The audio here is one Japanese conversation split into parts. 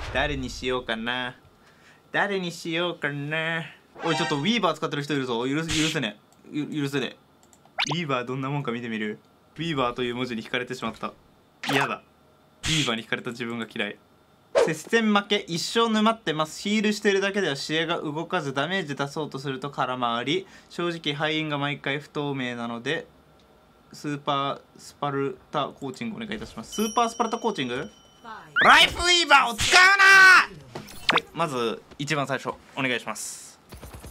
誰にしようかな。誰にしようかな。おい、ちょっとウィーバー使ってる人いるぞ。許せねえ。許せねえ。ウィーバーどんなもんか見てみる。ウィーバーという文字に惹かれてしまった。嫌だ。ウィーバーに惹かれた自分が嫌い。接戦負け、一生沼ってます。ヒールしてるだけでは試合が動かず、ダメージ出そうとすると空回り。正直敗因が毎回不透明なので、スーパースパルタコーチングお願いいたします。スーパースパルタコーチング、ライフウィーバーを使うな。はい、まず一番最初お願いします。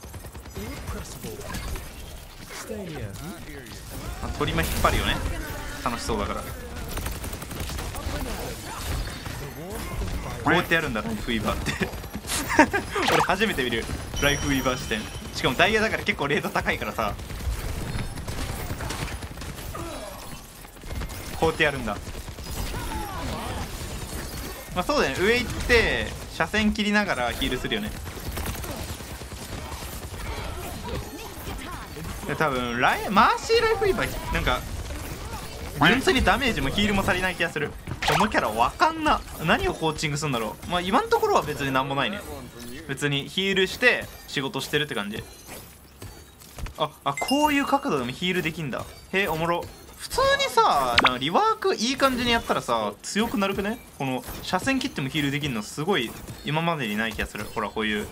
鳥間引っ張るよね、楽しそうだから。こうやってやるんだ、ライフウィーバーって俺初めて見るライフウィーバー視点。しかもダイヤだから結構レート高いからさ、こうやってやるんだ。まあそうだよね、上行って車線切りながらヒールするよね。で多分マーシーライフウィーバーなんか純粋にダメージもヒールも足りない気がする。このキャラわかんな、何をコーチングするんだろう。まあ今のところは別になんもないね。別にヒールして仕事してるって感じ。こういう角度でもヒールできんだ。へえ、おもろ。普通にさ、なんかリワークいい感じにやったらさ強くなるくね。この車線切ってもヒールできるのすごい今までにない気がする。ほらこういう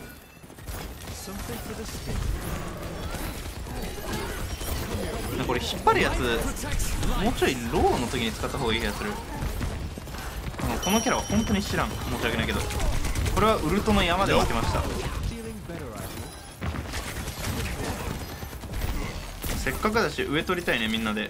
これ引っ張るやつもうちょいローの時に使った方がいい気がする。このキャラは本当に知らん、申し訳ないけど。これはウルトの山で負けました。せっかくだし上取りたいね、みんなで。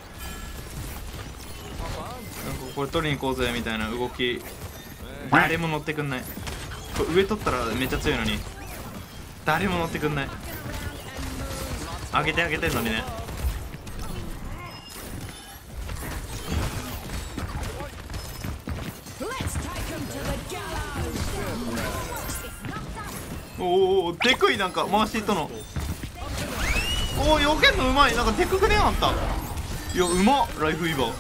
これ取りに行こうぜみたいな動き誰も乗ってくんない。これ上取ったらめっちゃ強いのに誰も乗ってくんない。上げてあげてんのにね。おお、でくい。なんか回しとのおお、避けんのうまい。なんかでくくねあんた。いや、うまっライフウィーバー。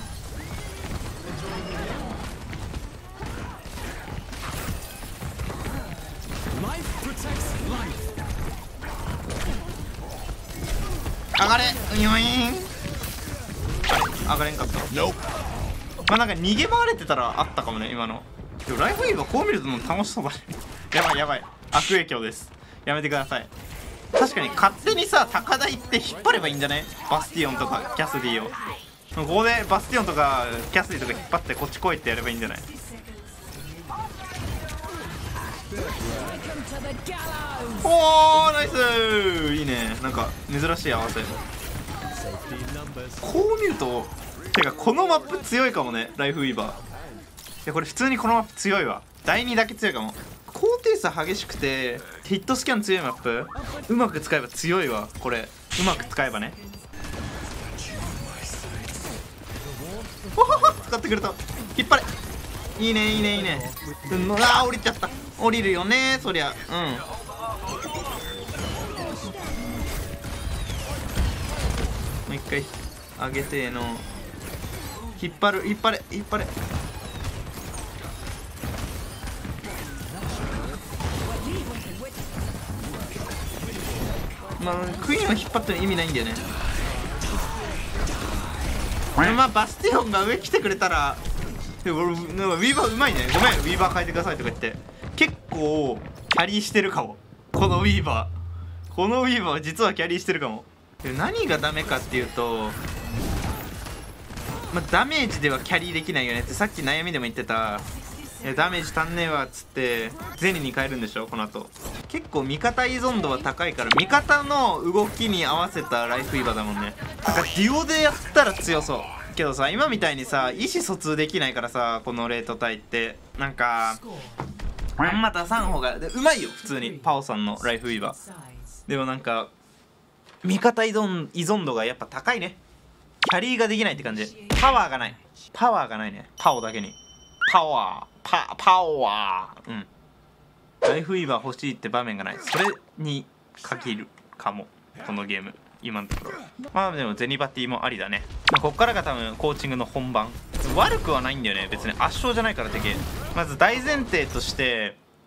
上がれ、うにょいん。上がれんかった。まあなんか逃げ回れてたらあったかもね、今の。でもライフウィーバーこう見るともう楽しそうだねやばいやばい、悪影響です。やめてください。確かに勝手にさ高台行って引っ張ればいいんじゃね。バスティオンとかキャスディをここでバスティオンとかキャスディとか引っ張ってこっち来いってやればいいんじゃない。おーナイス、いいね。なんか珍しい合わせ。こう見るとてかこのマップ強いかもね、ライフウィーバー。いやこれ普通にこのマップ強いわ。第2だけ強いかも。高低差激しくてヒットスキャン強いマップ、うまく使えば強いわ。これうまく使えばね。おほほ、使ってくれた。引っ張れ。いいねいいねいいね。降りちゃった。降りるよねそりゃ。もう一回上げての引っ張る。引っ張れ引っ張れ。まあクイーンを引っ張っても意味ないんだよね。まあバスティオンが上来てくれたら。でも俺なんかウィーバーうまいね。ごめんウィーバー変えてくださいとか言って。結構キャリーしてるかもこのウィーバー。このウィーバーは実はキャリーしてるかも。で何がダメかっていうと、まあ、ダメージではキャリーできないよねってさっき悩みでも言ってた。ダメージ足んねえわっつってゼニに変えるんでしょこの後。結構味方依存度は高いから味方の動きに合わせたライフウィーバーだもんね。なんかデュオでやったら強そうけどさ、今みたいにさ意思疎通できないからさ、このレート帯ってなんかあんま出さん方がうまいよ普通に。パオさんのライフウィーバーでもなんか味方依存度がやっぱ高いね。キャリーができないって感じ。パワーがない。パワーがないね。パオだけにパワーパワー。ライフウィーバー欲しいって場面がない。それに限るかもこのゲーム今のところ。まあでもゼニバティもありだね。こっからが多分コーチングの本番。悪くはないんだよね別に。圧勝じゃないから的。まず大前提として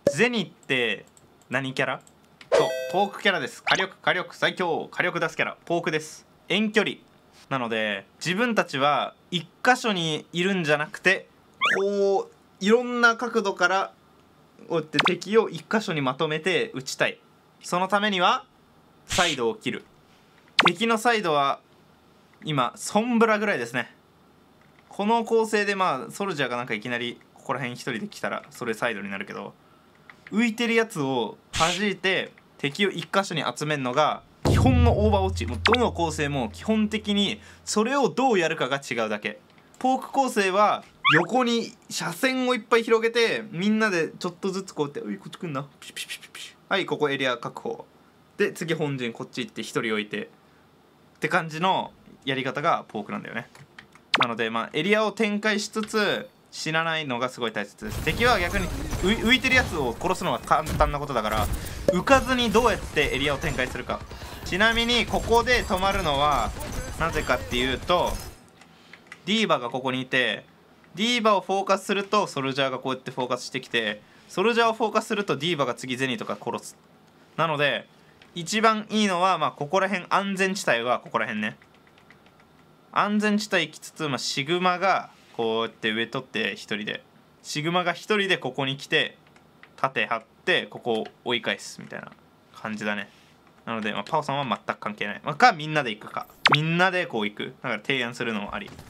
ゼニって何キャラ？そう、ポークキャラです。火力最強、火力出すキャラポークです。遠距離なので自分たちは一箇所にいるんじゃなくて、こういろんな角度からこうやって敵を一箇所にまとめて撃ちたい。そのためにはサイドを切る。敵のサイドは今ソンブラぐらいですね。この構成でソルジャーがなんかいきなりここら辺一人で来たらそれサイドになるけど、浮いてるやつを弾いて敵を一箇所に集めるのが基本のオーバーウォッチ。もうどの構成も基本的にそれをどうやるかが違うだけ。ポーク構成は横に車線をいっぱい広げてみんなでちょっとずつこうやって「おいこっち来んなピシピシピシピシ、はいここエリア確保」で次本陣こっち行って1人置いてって感じのやり方がポークなんだよね。なのでエリアを展開しつつ死なないのがすごい大切です。敵は逆に浮いてるやつを殺すのが簡単なことだから、浮かずにどうやってエリアを展開するか。ちなみにここで止まるのはなぜかっていうと、ディーバがここにいて、ディーバをフォーカスするとソルジャーがこうやってフォーカスしてきて、ソルジャーをフォーカスするとディーバが次ゼニとか殺す。なので一番いいのはここら辺、安全地帯はここら辺ね。安全地帯行きつつ、シグマがこうやって上取って1人で、シグマが1人でここに来て盾張ってここを追い返すみたいな感じだね。なので、パオさんは全く関係ない、かみんなで行くか、みんなでこう行く、だから提案するのもあり。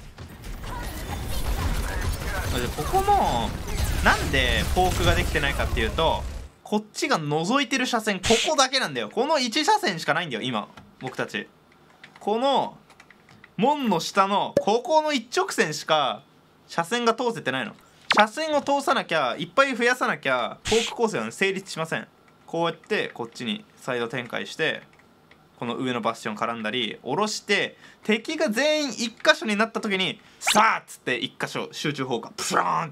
ここもなんでポークができてないかっていうと、こっちが覗いてる車線ここだけなんだよ。この1車線しかないんだよ今僕たち。この門の下のここの一直線しか車線が通せてないの。車線を通さなきゃ、いっぱい増やさなきゃポーク構成は成立しません。こうやってこっちにサイド展開して、この上のバスション絡んだり下ろして、敵が全員1箇所になった時にさあっつって1箇所集中砲火プラーンって。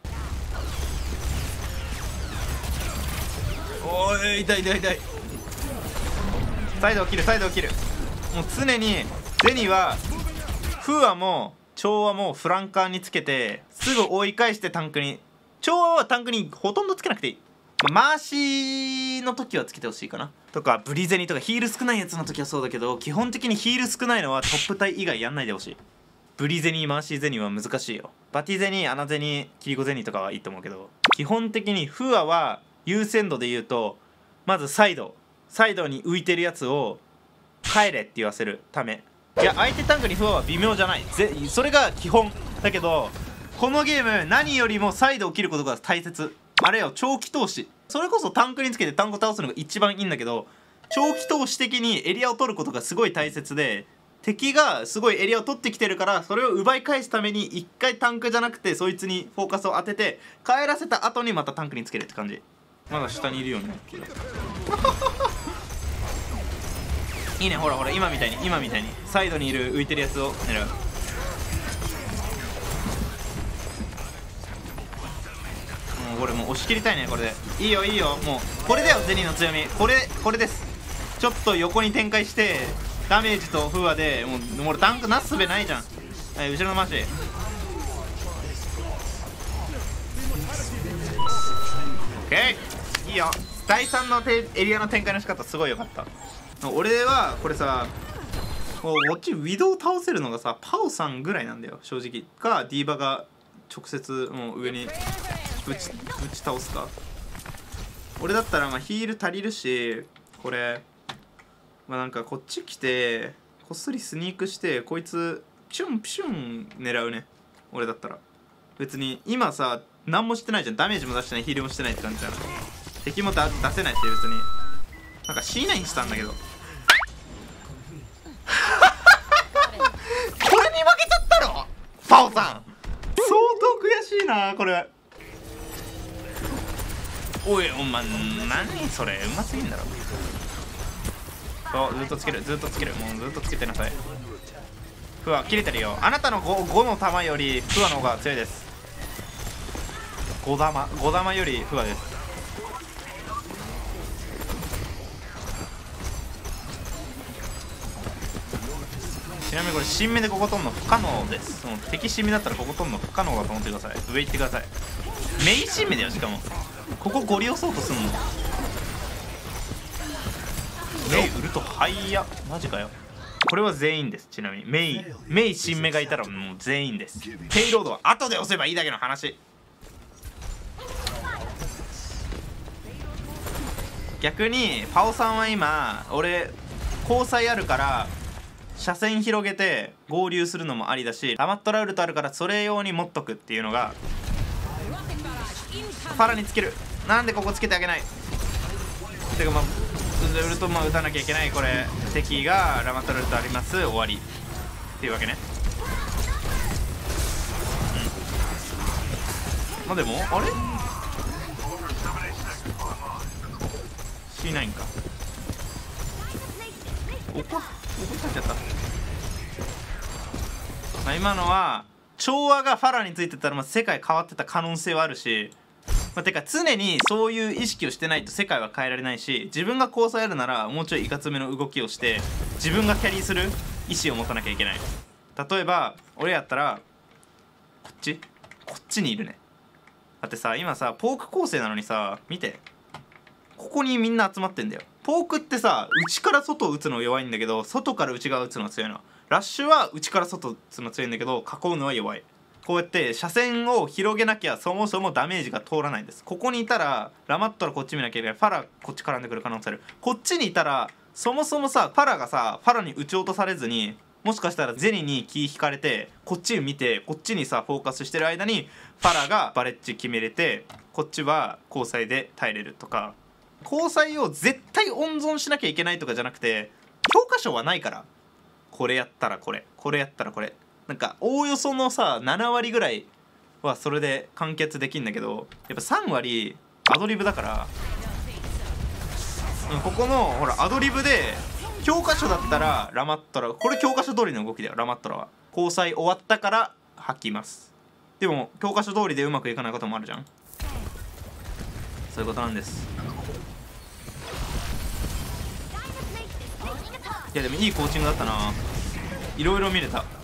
おい痛い痛い痛い。サイドを切る、サイドを切る。もう常にゼニはフーアも調和もフランカーにつけてすぐ追い返してタンクに、調和はタンクにほとんどつけなくていい。マーシーの時はつけてほしいかなとか、ブリゼニとかヒール少ないやつの時はそうだけど、基本的にヒール少ないのはトップ隊以外やんないでほしい。ブリゼニマーシーゼニは難しいよ。バティゼニ、アナゼニ、キリコゼニとかはいいと思うけど、基本的にフーアは優先度で言うと、まずサイドに浮いてるやつを帰れって言わせるため。いや相手タンクにフーアは微妙じゃない、それが基本だけど、このゲーム何よりもサイドを切ることが大切。あれよ、長期投資。それこそタンクにつけてタンクを倒すのが一番いいんだけど、長期投資的にエリアを取ることがすごい大切で、敵がすごいエリアを取ってきてるから、それを奪い返すために一回タンクじゃなくてそいつにフォーカスを当てて帰らせた後にまたタンクにつけるって感じ。まだ下にいるよねいいね、ほらほら今みたいにサイドにいる浮いてるやつを狙う。もうこれもう押し切りたいね。これでいいよいいよ、もうこれだよゼニーの強み。これです。ちょっと横に展開してダメージとフアでもうタンクなすすべないじゃん。はい、後ろの回しオッケー、いいよ。第3のエリアの展開の仕方すごい良かった。俺はこれさ、こっちウィドウ倒せるのがさパオさんぐらいなんだよ正直。かディーバが直接もう上にぶち倒すか。俺だったらヒール足りるし、これなんかこっち来てこっそりスニークしてこいつピシュンピシュン狙うね。俺だったら別に今さ何もしてないじゃん。ダメージも出してない、ヒールもしてないって感じじゃん。敵も出せないし別に。なんか C9 したんだけどこれに負けちゃったのパオさん、相当悔しいなこれ。おいお前何それ、うますぎんだろ。そう、ずっとつける、ずっとつける、もうずっとつけてなさい。フワ切れてるよ。あなたの 5の弾よりフワの方が強いです。5弾よりフワです。ちなみにこれ新目でここ取るの不可能です。その敵新目だったらここ取るの不可能だと思ってください。上行ってください。メイン新目だよしかも。 ここゴリ押そうとすんの。メイウルトハイヤ、マジかよ。これは全員です。ちなみにメイ新芽がいたらもう全員です。ペイロードは後で押せばいいだけの話。逆にパオさんは今俺交際あるから車線広げて合流するのもありだし、ラマットラウルトあるからそれ用に持っとくっていうのが。ファラにつける。なんでここつけてあげない。てかまあウルト打たなきゃいけない。これ敵がラマットラウルトあります、終わりっていうわけね。まあでもあれ C9 か。怒っちゃった。まあ、今のは調和がファラについてたらまあ世界変わってた可能性はあるし、まあ、てか常にそういう意識をしてないと世界は変えられないし、自分が交際あるならもうちょいいかつめの動きをして自分がキャリーする意思を持たなきゃいけない。例えば俺やったらこっちにいるね。だってさ今さポーク構成なのにさ見て、ここにみんな集まってんだよ。ポークってさ内から外を打つの弱いんだけど外から内側打つのが強いの。ラッシュは内から外打つの強いんだけど囲うのは弱い。こうやって車線を広げなきゃそもそもダメージが通らないんです。ここにいたらラマットラこっち見なきゃいけない、ファラこっち絡んでくる可能性ある。こっちにいたらそもそもさファラがさファラに撃ち落とされずに、もしかしたらゼニに気引かれてこっち見てこっちにさフォーカスしてる間にファラがバレッジ決めれてこっちは交際で耐えれるとか。交際を絶対温存しなきゃいけないとかじゃなくて、教科書はないからこれやったらこれ、これやったらこれ、なんかおおよそのさ7割ぐらいはそれで完結できんだけど、やっぱ3割アドリブだから、ここのほらアドリブで教科書だったらラマットラ、これ教科書通りの動きだよ。ラマットラは交際終わったから吐きます。でも教科書通りでうまくいかないこともあるじゃん。そういうことなんです。いやでもいいコーチングだったな。いろいろ見れた。